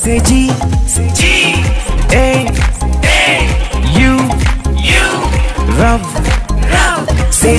Say G A U Rav. Say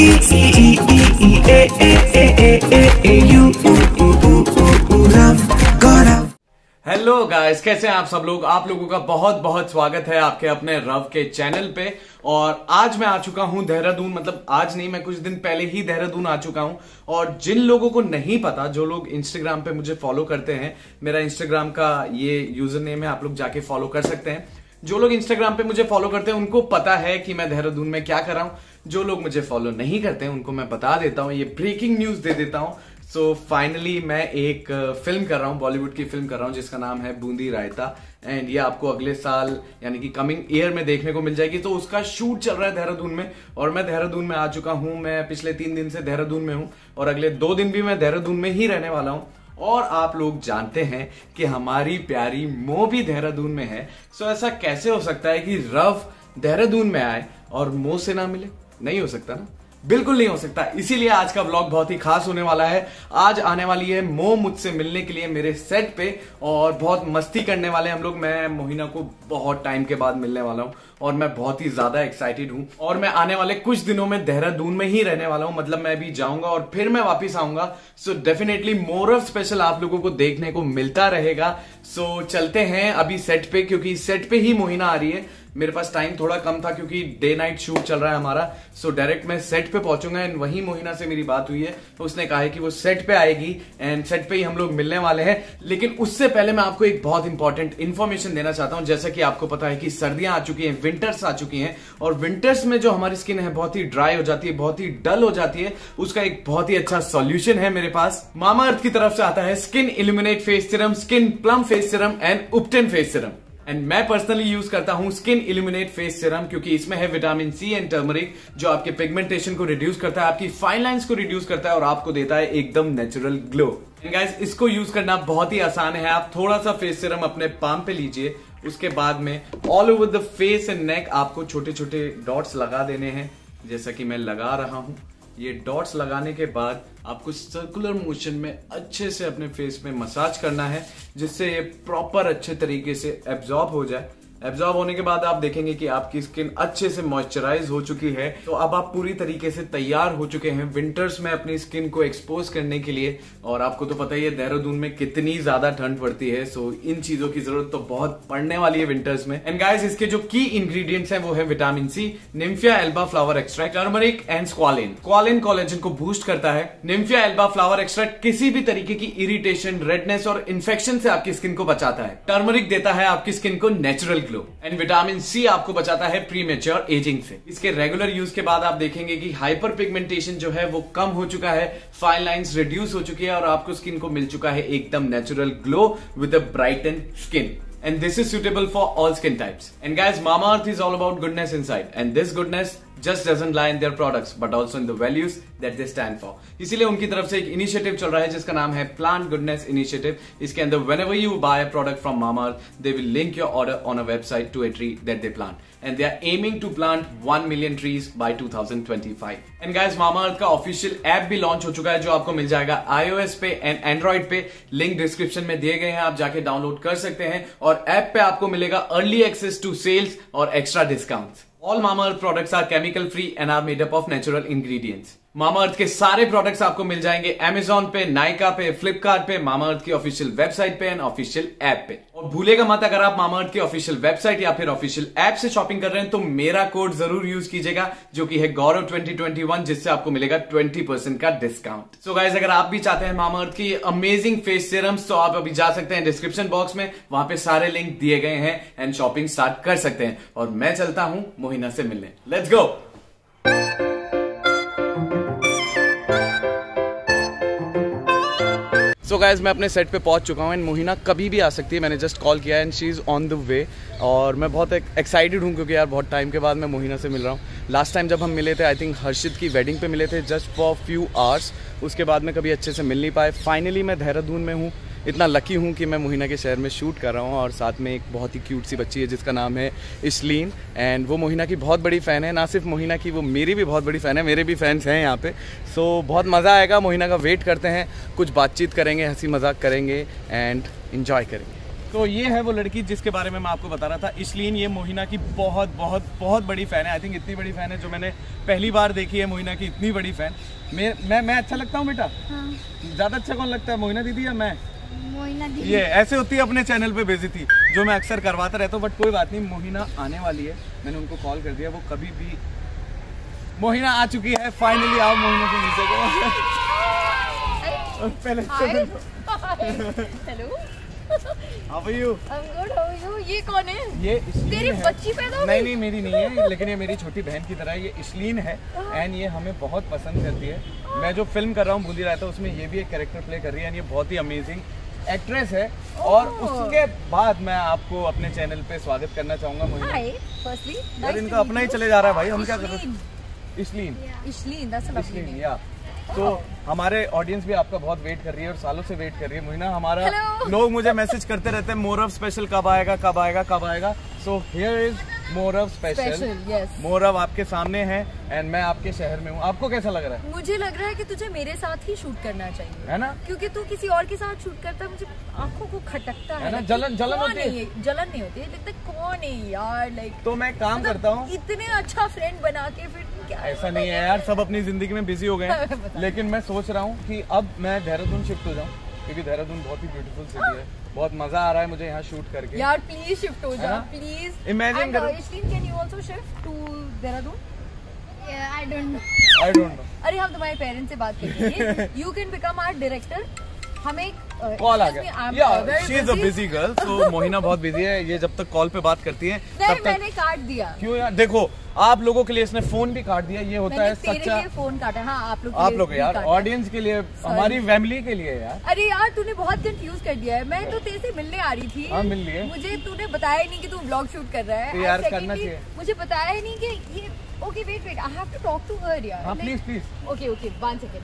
G-E-A-U Rav. Gaurav. Hello guys, कैसे हैं आप सब लोग। आप लोगों का बहुत बहुत स्वागत है आपके अपने रव के चैनल पे। और आज मैं आ चुका हूं देहरादून, मतलब आज नहीं, मैं कुछ दिन पहले ही देहरादून आ चुका हूं। और जिन लोगों को नहीं पता, जो लोग इंस्टाग्राम पे मुझे फॉलो करते हैं, मेरा इंस्टाग्राम का ये यूजर नेम है, आप लोग जाके फॉलो कर सकते हैं। जो लोग इंस्टाग्राम पे मुझे फॉलो करते हैं उनको पता है कि मैं देहरादून में क्या कर रहा हूं। जो लोग मुझे फॉलो नहीं करते हैं उनको मैं बता देता हूं, ये ब्रेकिंग न्यूज दे देता हूं। सो फाइनली मैं एक फिल्म कर रहा हूँ, बॉलीवुड की फिल्म कर रहा हूँ जिसका नाम है बूंदी रायता। एंड ये आपको अगले साल यानी कि कमिंग ईयर में देखने को मिल जाएगी। तो उसका शूट चल रहा है देहरादून में और मैं देहरादून में आ चुका हूँ। मैं पिछले 3 दिन से देहरादून में हूँ और अगले 2 दिन भी मैं देहरादून में ही रहने वाला हूँ। और आप लोग जानते हैं कि हमारी प्यारी मो भी देहरादून में है। सो ऐसा कैसे हो सकता है कि रव देहरादून में आए और मो से ना मिले? नहीं हो सकता ना, बिल्कुल नहीं हो सकता। इसीलिए आज का व्लॉग बहुत ही खास होने वाला है। आज आने वाली है मो मुझसे मिलने के लिए मेरे सेट पे और बहुत मस्ती करने वाले हम लोग। मैं मोहिना को बहुत टाइम के बाद मिलने वाला हूं और मैं बहुत ही ज्यादा एक्साइटेड हूं। और मैं आने वाले कुछ दिनों में देहरादून में ही रहने वाला हूं, मतलब मैं अभी जाऊंगा और फिर मैं वापिस आऊंगा। So definitely more of special आप लोगों को देखने को मिलता रहेगा। सो चलते हैं अभी सेट पे, क्योंकि सेट पे ही मोहिना आ रही है। मेरे पास टाइम थोड़ा कम था क्योंकि डे नाइट शूट चल रहा है हमारा। सो डायरेक्ट मैं सेट पे पहुंचूंगा। एंड वही मोहिना से मेरी बात हुई है, तो उसने कहा है कि वो सेट पे आएगी एंड सेट पे ही हम लोग मिलने वाले हैं। लेकिन उससे पहले मैं आपको एक बहुत इंपॉर्टेंट इन्फॉर्मेशन देना चाहता हूं। जैसा कि आपको पता है कि सर्दियां आ चुकी हैं, विंटर्स आ चुकी हैं और विंटर्स में जो हमारी स्किन है बहुत ही ड्राई हो जाती है, बहुत ही डल हो जाती है। उसका एक बहुत ही अच्छा सॉल्यूशन है मेरे पास। मामाअर्थ की तरफ से आता है skin illuminate face serum, skin plum face serum and उपटेन फेस सीरम। एंड मैं पर्सनली यूज करता हूं स्किन इल्यूमिनेट फेस सीरम क्योंकि इसमें है विटामिन सी एंड टर्मरिक, जो आपके पिगमेंटेशन को रिड्यूस करता है, आपकी फाइन लाइंस को रिड्यूस करता है और आपको देता है एकदम नेचुरल ग्लो। एंड गाइस, इसको यूज करना बहुत ही आसान है। आप थोड़ा सा फेस सीरम अपने पाम पे लीजिए, उसके बाद में all over the face and neck आपको छोटे छोटे डॉट्स लगा देने हैं, जैसा कि मैं लगा रहा हूं। ये डॉट्स लगाने के बाद आपको सर्कुलर मोशन में अच्छे से अपने फेस में मसाज करना है, जिससे ये प्रॉपर अच्छे तरीके से एब्जॉर्ब हो जाए। एब्जॉर्ब होने के बाद आप देखेंगे कि आपकी स्किन अच्छे से मॉइस्चराइज हो चुकी है। तो अब आप पूरी तरीके से तैयार हो चुके हैं विंटर्स में अपनी स्किन को एक्सपोज करने के लिए। और आपको तो पता ही है देहरादून में कितनी ज्यादा ठंड पड़ती है। सो इन चीजों की जरूरत तो बहुत पड़ने वाली है विंटर्स में। एंड गाइस, इसके जो की इंग्रेडिएंट्स हैं वो है vitamin C, nymphaea alba flower extract, turmeric and squalene. Squalene collagen को बूस्ट करता है। निम्फिया एल्बा फ्लावर एक्सट्रैक्ट किसी भी तरीके की इरिटेशन, रेडनेस और इन्फेक्शन से आपकी स्किन को बचाता है। टर्मरिक देता है आपकी स्किन को natural glow. And vitamin C आपको बचाता है प्रीमेच्योर एजिंग से। इसके रेगुलर यूज के बाद आप देखेंगे कि हाइपर पिगमेंटेशन जो है वो कम हो चुका है, फाइन लाइंस रिड्यूस हो चुकी है और आपको स्किन को मिल चुका है एकदम natural glow with a brighten skin. And this is suitable for all skin types. And guys, Mamaearth is all about goodness inside, and this goodness just doesn't lie in their products but also in the values that they stand for. इसीलिए उनकी तरफ से एक initiative चल रहा है जिसका नाम है प्लांट गुडनेस इनिशिएटिव। इसके अंदर whenever you buy a product from Mamaearth, they will link your order on a website to a tree that they plant. And they are aiming to plant 1 million trees by 2025. And guys, Mamaearth का official app भी launch हो चुका है जो आपको मिल जाएगा iOS पे एंड एंड्रॉइड पे। लिंक डिस्क्रिप्शन में दिए गए हैं, आप जाके डाउनलोड कर सकते हैं। और ऐप पे आपको मिलेगा अर्ली एक्सेस टू सेल्स और extra discounts. All Mamaearth products are chemical free and are made up of natural ingredients. Mamaearth के सारे प्रोडक्ट्स आपको मिल जाएंगे Amazon पे, नाइका पे, फ्लिपकार्ट पे, Mamaearth की ऑफिशियल वेबसाइट पे एंड ऑफिशियल ऐप पे। और भूलेगा मत, अगर आप Mamaearth की ऑफिशियल वेबसाइट या फिर ऑफिशियल ऐप से शॉपिंग कर रहे हैं तो मेरा कोड जरूर यूज कीजिएगा, जो कि है गौरव 2021, जिससे आपको मिलेगा 20% का डिस्काउंट। सो गाइज, अगर आप भी चाहते हैं Mamaearth की अमेजिंग फेस सीरम्स तो आप अभी जा सकते हैं डिस्क्रिप्शन बॉक्स में, वहां पे सारे लिंक दिए गए हैं एंड शॉपिंग स्टार्ट कर सकते हैं। और मैं चलता हूं मोहिना से मिलने। Let's go. सो गाइज, मैं अपने सेट पे पहुंच चुका हूं एंड मोहिना कभी भी आ सकती है। मैंने जस्ट कॉल किया and she is on the way. और मैं बहुत एक्साइटेड हूं क्योंकि यार बहुत टाइम के बाद मैं मोहिना से मिल रहा हूं। लास्ट टाइम जब हम मिले थे, आई थिंक हर्षित की वेडिंग पे मिले थे, जस्ट फॉर फ्यू आवर्स। उसके बाद में कभी अच्छे से मिल नहीं पाए। फाइनली मैं देहरादून में हूँ। इतना लकी हूँ कि मैं मोहिना के शहर में शूट कर रहा हूँ और साथ में एक बहुत ही क्यूट सी बच्ची है जिसका नाम है इशलीन। एंड वो मोहिना की बहुत बड़ी फ़ैन है, ना सिर्फ मोहिना की, वो मेरी भी बहुत बड़ी फ़ैन है। मेरे भी फैंस हैं यहाँ पे। सो बहुत मज़ा आएगा। मोहिना का वेट करते हैं, कुछ बातचीत करेंगे, हंसी मजाक करेंगे एंड एंजॉय करेंगे। तो ये है वो लड़की जिसके बारे में मैं आपको बता रहा था, इशलीन। ये मोहिना की बहुत बहुत बहुत बड़ी फ़ैन है। आई थिंक इतनी बड़ी फ़ैन है जो मैंने पहली बार देखी है मोहिना की इतनी बड़ी फ़ैन। मैं अच्छा लगता हूँ बेटा? हाँ। ज़्यादा अच्छा कौन लगता है, मोहिना दीदी या मैं? मोहिना दीदी। ये ऐसे होती है अपने चैनल पे बेइज्जती, जो मैं अक्सर करवाता रहता हूँ। बट कोई बात नहीं, मोहिना आने वाली है। मैंने उनको कॉल कर दिया, वो कभी भी। मोहिना आ चुकी है फाइनली। आओ मोहिना से नीचे को। पहले hello, How are you? I'm good, how are you? ये कौन है? ये तेरी बच्ची पैदा हो गई? नहीं मेरी नहीं है, लेकिन ये मेरी छोटी बहन की तरह है। ये इशलीन है एंड ये हमें बहुत पसंद करती है। मैं जो फिल्म कर रहा हूँ भूल ही रहा था, उसमें ये भी एक कैरेक्टर प्ले कर रही है एंड ये बहुत ही अमेजिंग एक्ट्रेस है। और उसके बाद मैं आपको अपने चैनल पे स्वागत करना चाहूंगा मोहिना। Hi, firstly, यार इनका अपना ही चले जा रहा है भाई, हम क्या कर रहे हैं? Ishleen, that's a lovely name. या तो हमारे ऑडियंस भी आपका बहुत वेट कर रही है और सालों से वेट कर रही है मोहिना। हमारा लोग मुझे मैसेज करते रहते हैं मोरव स्पेशल कब आएगा कब आएगा कब आएगा। So here is Morav special. Morav आपके सामने है एंड मैं आपके शहर में हूँ। आपको कैसा लग रहा है? मुझे लग रहा है कि तुझे मेरे साथ ही शूट करना चाहिए, है ना? क्योंकि तू किसी और के साथ शूट करता है, मुझे आंखों को खटकता है ना। जलन होती है? जलन नहीं होती है, लगता है कौन है यार। लाइक तो मैं काम करता हूँ, इतने अच्छा फ्रेंड बना के फिर क्या? ऐसा नहीं है यार, सब अपनी जिंदगी में बिजी हो गए हैं। लेकिन मैं सोच रहा हूँ कि अब मैं देहरादून शिफ्ट हो जाऊँ, क्योंकि देहरादून बहुत ही ब्यूटीफुल सिटी है। बहुत मजा आ रहा है मुझे यहाँ शूट करके। यार प्लीज शिफ्ट हो जा, प्लीज। इमेजिन करो। Can you also shift to Dehradun? I don't know. अरे हम तुम्हारे पेरेंट्स से बात करेंगे। You can become our director. हमें कॉल आ गया। She is a busy girl, तो मोहिना बहुत बिजी है। ये जब तक कॉल पे बात करती है तब तक मैंने काट दिया। क्यों यार? देखो आप लोगों के लिए इसने फोन भी काट दिया। ये होता है सच्चा। फोन काटा। हाँ, आप लोग यार, ऑडियंस के लिए, हमारी फैमिली के लिए यार। अरे यार तूने बहुत कंफ्यूज कर दिया है। मैं तो तेरे से मिलने आ रही थी। हाँ, मिल लिए। मुझे तूने बताया नहीं कि तू व्लॉग शूट कर रहा है। तो यार करना चाहिए। मुझे बताया ही नहीं कि ये। Okay wait I have to talk to her यार। हाँ please. Okay 1 second.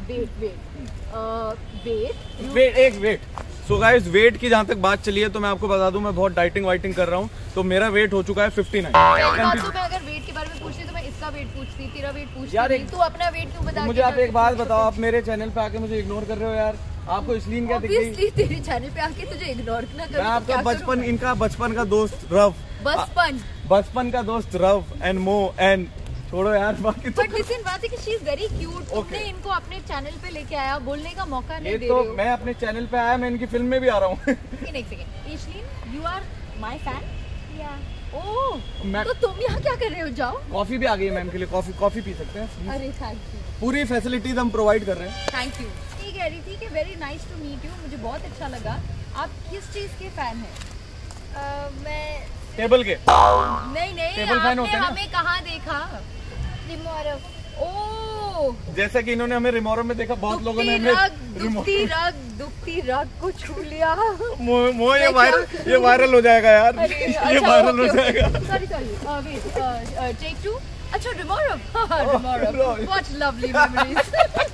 Wait. So guys, wait की जहाँ तक बात चली है तो मैं आपको बता दूं, मैं बहुत डाइटिंग वाइटिंग कर रहा हूँ। तो मेरा वेट हो चुका है 59। तो मैं अगर वेट के बारे में पूछती तो मैं इसका वेट पूछती, तेरा वेट पूछती यार। तू अपना वेट क्यों बता? मुझे आप एक बात बताओ, आप मेरे चैनल पे आके मुझे इग्नोर कर रहे हो यार। आपको इशलीन क्या दिख रही है? तेरे चैनल पे आके तुझे इग्नोर ना कर। मैं आपका बचपन का दोस्त रव। बचपन का दोस्त रव एंड मो एंड छोड़ो यार बाकी। बट लिसन, बात है कि शी इज वेरी क्यूट। तुमने इनको अपने चैनल पे लेके आया, बोलने का मौका नहीं दे रहे हो। मैं अपने चैनल पे आया, मैं इनकी फिल्म में भी आ रहा हूँ। एक second, Ishleen you are my fan? या ओह, तो तुम यहाँ क्या कर रहे हो? जाओ। कॉफी भी आ गई है मैम के लिए, कॉफी पी सकते हैं? अरे थैंक यू। पूरी फैसिलिटीज हम प्रोवाइड कर रहे हैं। Thank you. ठीक कह रही थी कि very nice to meet you, मुझे बहुत अच्छा लगा। आप किस चीज के फैन हैं? मैं टेबल के। नहीं टेबल फैन होते हैं ना? हमें कहाँ देखा? रिमोरव। ओह, जैसा कि इन्होंने हमें रिमोरव में देखा, बहुत लोगों ने दुखती रग को छू लिया। ये वायरल हो जाएगा यार। ये वायरल हो जाएगा। Sorry take 2। अच्छा Remorav. What lovely memories.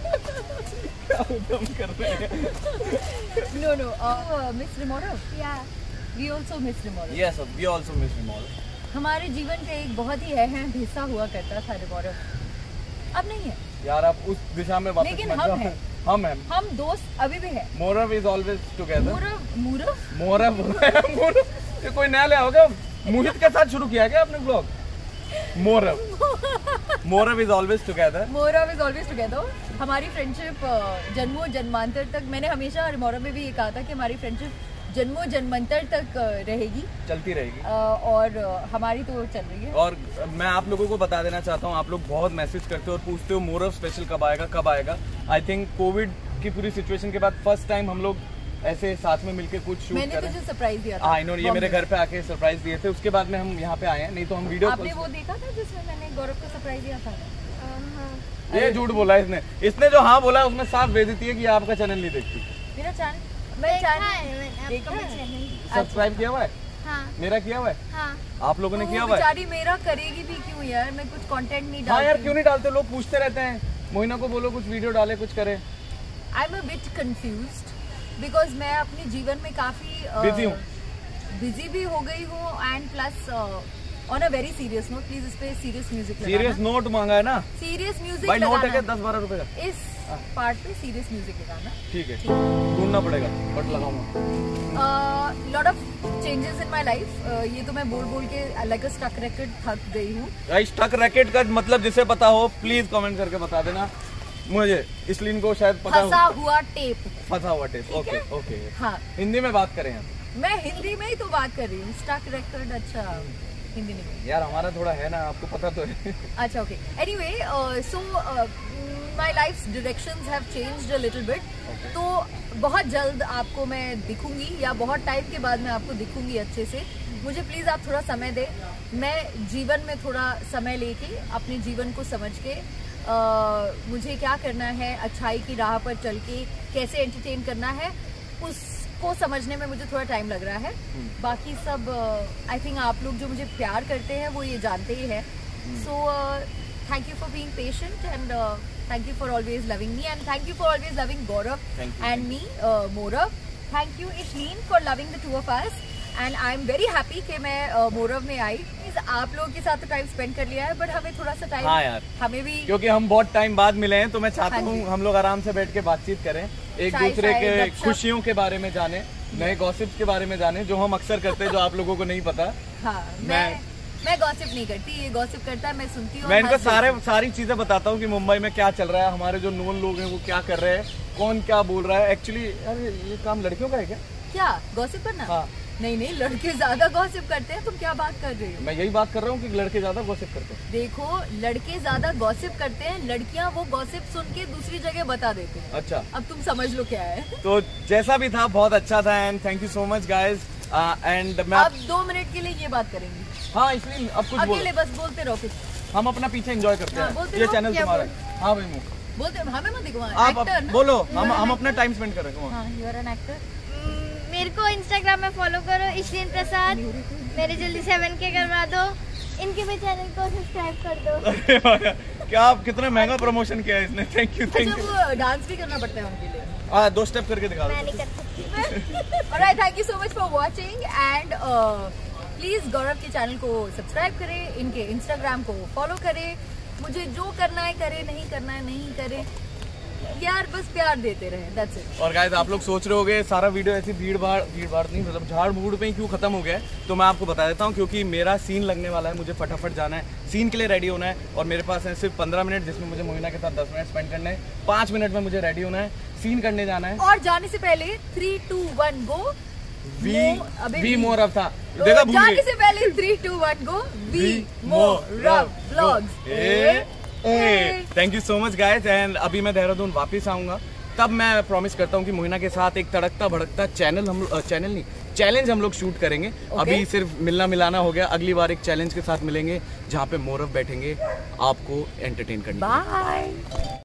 No, Miss Remorov? Yeah. We also miss Remorov. Yes, we also miss Remorov. हमारे जीवन का एक बहुत ही अहम हिस्सा हुआ करता था Remorov। अब नहीं है यार, आप उस दिशा में वापस लेकिन मत जाओ। हम दोस्त अभी भी है। Morav is always together. Morav ये कोई नया ले आओगे? मोहित के साथ शुरू किया क्या आपने blog? Morav is always together. हमारी फ्रेंडशिप जन्मों जन्मांतर तक, मैंने हमेशा मोरव में भी ये कहा था कि हमारी फ्रेंडशिप जन्मों जन्मांतर तक रहेगी, चलती रहेगी। और हमारी तो चल रही है। और मैं आप लोगों को बता देना चाहता हूँ, आप लोग बहुत मैसेज करते हो और पूछते हो मोरव स्पेशल कब आएगा। आई थिंक कोविड की पूरी सिचुएशन के बाद फर्स्ट टाइम हम लोग ऐसे साथ में मिलकर कुछ शूट कर रहे हैं। मैंने तुझे सरप्राइज दिया था। हाँ, ये मेरे घर पे आके सरप्राइज दिए थे, उसके बाद में हम यहाँ पे आए हैं। नहीं तो हम वीडियो आपने वो देखा था जिसमें मैंने गौरव को सरप्राइज दिया था? ये झूठ बोला इसने जो हाँ बोला उसमें साफ बेइज्जती है कि आपका चैनल नहीं देखती। मेरा चैनल सब्सक्राइब किया हुआ है? हाँ। मेरा किया हुआ है? हाँ। आप लोगों ने किया हुआ है? बेचारी मेरा करेगी भी क्यों यार, मैं कुछ कंटेंट नहीं डालती। हाँ यार, क्यों नहीं डालते? लोग पूछते रहते हैं। मोहिना को बोलो कुछ वीडियो डाले, कुछ करे। I am a bit confused because मैं अपने जीवन में काफी बिजी भी हो गई हूँ and plus on a very serious note. Please इस पे सीरियस म्यूजिक लगाना। सीरियस नोट मांगा है ना? सीरियस म्यूजिक लगाना। नोट है क्या 10-12 रुपए का? इस पार्ट पे सीरियस म्यूजिक लगाना। ठीक है, ढूंढना पड़ेगा बट लगाऊंगा। Lot of changes in my life. ये तो मैं बोल के like a stuck record थक गई हूँ. गाइस स्टक रैकेट का मतलब जिसे पता हो प्लीज कमेंट करके बता देना मुझे, इसलिए इनको शायद पता हो. फंसा हुआ टेप. फंसा हुआ टेप. Okay okay. हाँ, हिंदी में बात करें हम. मैं हिंदी में ही तो बात कर रही हूँ. स्टक record अच्छा हिंदी नहीं. यार हमारा थोड़ा है ना, आपको पता तो है. अच्छा okay. Anyway, so my life's directions have changed a little bit. तो बहुत जल्द आपको मैं दिखूंगी या बहुत टाइम के बाद मैं आपको दिखूंगी अच्छे से. मुझे प्लीज आप थोड़ा समय दें. मैं जीवन में थोड़ा समय लेके अपने जीवन को समझ के मुझे क्या करना है, अच्छाई की राह पर चल के कैसे एंटरटेन करना है, उसको समझने में मुझे थोड़ा टाइम लग रहा है. बाकी सब आई थिंक आप लोग जो मुझे प्यार करते हैं वो ये जानते ही है. So thank you for being patient and thank you for always loving me and thank you for always loving Gaurav and me, Morav. Thank you Ishleen for loving the two of us and I am very happy कि मैं Morav में आई. आप लोगों के साथ तो time spend कर लिया है बट हमें थोड़ा सा टाइम. हाँ यार, हमें भी, क्योंकि हम बहुत टाइम बाद मिले हैं तो मैं चाहता हूँ हम लोग आराम से बैठ के बातचीत करें, एक दूसरे के खुशियों के बारे में जाने, नए गॉसिप्स के बारे में जाने जो हम अक्सर करते हैं जो आप लोगों को नहीं पता. हाँ, मैं गॉसिप नहीं करती, ये गॉसिप करता है, मैं सुनती हूँ. मैं इनको सारी चीजें बताता हूँ कि मुंबई में क्या चल रहा है, हमारे जो नोन लोग हैं वो क्या कर रहे हैं, कौन क्या बोल रहा है. एक्चुअली ये काम लड़कियों का है क्या गॉसिप करना? हाँ. नहीं, लड़के ज्यादा गॉसिप करते हैं. तुम क्या बात कर रही हो? मैं यही बात कर रहा हूँ कि लड़के ज्यादा गॉसिप करते हैं. देखो, लड़के ज्यादा गॉसिप करते हैं, लड़कियाँ वो गॉसिप सुन के दूसरी जगह बता देते हैं. अच्छा, अब तुम समझ लो क्या है. तो जैसा भी था बहुत अच्छा था and thank you so much guys. And मैं अब 2 मिनट के लिए ये बात करेंगे. हाँ, इसलिए अब कुछ अकेले बस बोलते रहो कुछ. हम अपना पीछे एंजॉय करते हैं. ये चैनल तुम्हारा है. हाँ भाई, बोलते हमें मत दिखो. आप बोलो, हम अपना टाइम स्पेंड करेंगे. हाँ, यू आर एन एक्टर. मेरे को इंस्टाग्राम में फॉलो करो, इशलीन प्रसाद. मेरे जल्दी 7K करवा दो. इनके भी चैनल को सब्सक्राइब कर दो. क्या आप कितना महंगा प्रमोशन किया है इसने. Thank you. डांस भी करना पड़ता है उनके लिए. 2 स्टेप करके दिखा दो. मैं नहीं कर सकती. Alright, thank you so much for watching and please Gaurav के चैनल को सब्सक्राइब करें, इनके इंस्टाग्राम को फॉलो करें. मुझे जो करना है करे, नहीं करना है नहीं करे, यार बस प्यार देते रहे. That's it. और गाइस, आप लोग सोच रहे होंगे सारा वीडियो ऐसी भीड़ भाड़ नहीं, मतलब झाड़ भूड़ पे ही क्यों खत्म हो गया है, तो मैं आपको बता देता हूँ क्योंकि मेरा सीन लगने वाला है. मुझे फटाफट जाना है, सीन के लिए रेडी होना है और मेरे पास है सिर्फ 15 मिनट जिसमें मुझे मोहिना के साथ 10 मिनट स्पेंड करना है. 5 मिनट में मुझे रेडी होना है, सीन करने जाना है. और जाने से पहले 3, 2, 1 गो. वी मोरव था. देखा, जाने से पहले 3, 2, 1 go. We Morav vlogs. Thank you so much guys. And अभी मैं देहरादून वापस आऊंगा, तब मैं प्रॉमिस करता हूँ कि मोहिना के साथ एक तड़कता भड़कता चैलेंज हम लोग शूट करेंगे. अभी सिर्फ मिलना मिलाना हो गया, अगली बार एक चैलेंज के साथ मिलेंगे जहाँ पे मोरव बैठेंगे आपको एंटरटेन करने. बाय.